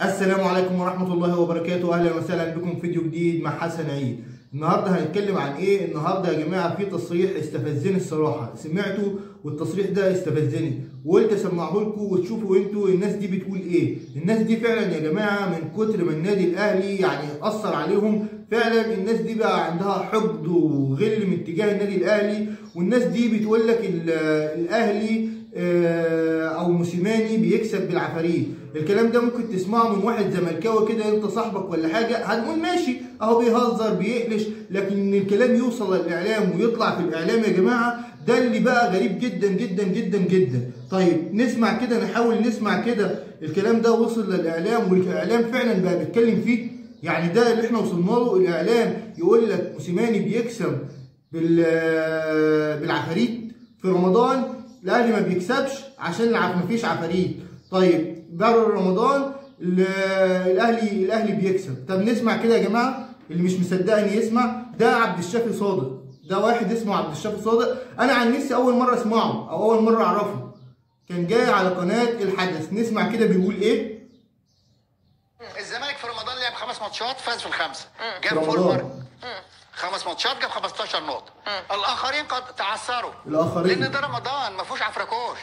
السلام عليكم ورحمة الله وبركاته. أهلا وسهلا بكم في فيديو جديد مع حسن عيد. النهارده هنتكلم عن إيه؟ النهارده يا جماعة في تصريح استفزني الصراحة، سمعته والتصريح ده استفزني وقلت أسمعه لكم وتشوفوا أنتوا الناس دي بتقول إيه. الناس دي فعلا يا جماعة من كتر ما النادي الأهلي يعني أثر عليهم، فعلا الناس دي بقى عندها حقد وغل من اتجاه النادي الأهلي، والناس دي بتقول لك الأهلي او موسيماني بيكسب بالعفاريت. الكلام ده ممكن تسمعه من واحد زملكاوي كده انت صاحبك ولا حاجه، هنقول ماشي اهو بيهزر بيقلش، لكن الكلام يوصل للاعلام ويطلع في الاعلام يا جماعه ده اللي بقى غريب جدا جدا جدا جدا. طيب نسمع كده، نحاول نسمع كده الكلام ده وصل للاعلام والاعلام فعلا بقى بيتكلم فيه. يعني ده اللي احنا وصلنا له، الاعلام يقول لك موسيماني بيكسب بالعفاريت في رمضان، الاهلي ما بيكسبش عشان مفيش عفاريت. طيب بره رمضان الاهلي بيكسب. طب نسمع كده يا جماعه، اللي مش مصدقني يسمع. ده عبد الشافي صادق، ده واحد اسمه عبد الشافي صادق، انا عن نفسي اول مره اسمعه او اول مره اعرفه، كان جاي على قناه الحدث. نسمع كده بيقول ايه. الزمالك في رمضان لعب 5 ماتشات فاز في الخمسه، جاب فول مارك 5 ماتشات جاب 15 نقطة. الآخرين قد تعثروا، لأن ده رمضان ما فيهوش عفركوش.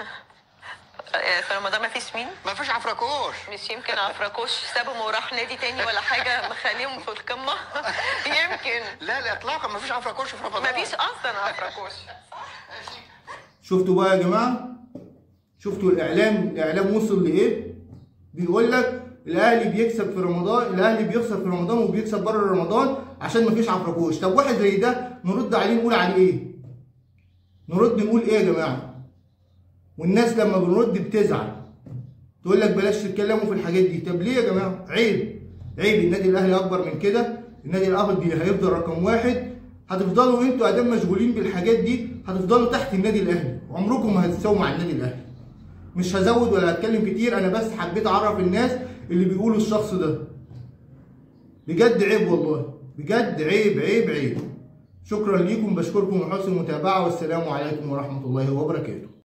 في رمضان ما فيش مين؟ ما فيش عفركوش. مش يمكن عفركوش سابهم وراح نادي تاني ولا حاجة مخليهم في القمة؟ يمكن. لا إطلاقا ما فيش عفركوش في رمضان. ما فيش أصلا عفركوش. شفتوا بقى يا جماعة؟ شفتوا الإعلام وصل لإيه؟ بيقول لك الاهلي بيكسب في رمضان، الاهلي بيخسر في رمضان وبيكسب بره رمضان عشان مفيش عفركوش. طب واحد زي ده نرد عليه نقول عليه ايه؟ نرد نقول ايه يا جماعه؟ والناس لما بنرد بتزعل تقول لك بلاش تتكلموا في الحاجات دي. طب ليه يا جماعه؟ عيب النادي الاهلي اكبر من كده، النادي الاهلي هيفضل رقم واحد. هتفضلوا انتوا ادام مشغولين بالحاجات دي هتفضلوا تحت النادي الاهلي، عمركم ما هتتساووا مع النادي الاهلي. مش هزود ولا هتكلم كتير، انا بس حبيت اعرف الناس اللي بيقولوا الشخص ده. بجد عيب والله، بجد عيب. شكرا ليكم، بشكركم لحسن المتابعة، والسلام عليكم ورحمة الله وبركاته.